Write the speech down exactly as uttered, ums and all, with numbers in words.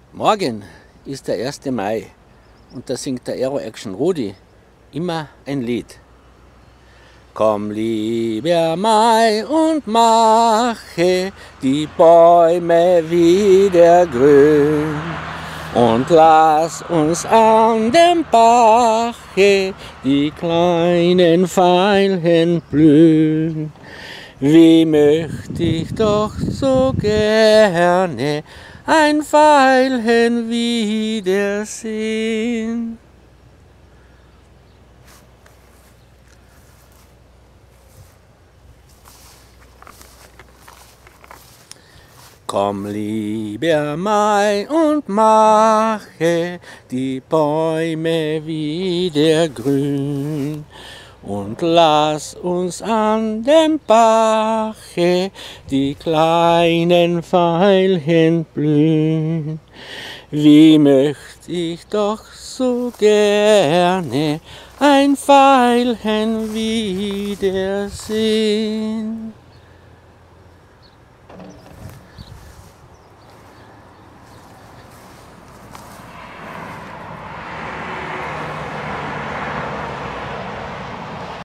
Morgen ist der erste Mai und da singt der Aero Action Rudi immer ein Lied. Komm, lieber Mai, und mache die Bäume wieder grün und lass uns an dem Bache die kleinen Veilchen blühen. Wie möchte ich doch so gerne ein Veilchen wiedersehen. Komm, lieber Mai, und mache die Bäume wieder grün und lass uns an dem Bache die kleinen Veilchen blühen. Wie möchte ich doch so gerne ein Veilchen wiedersehen.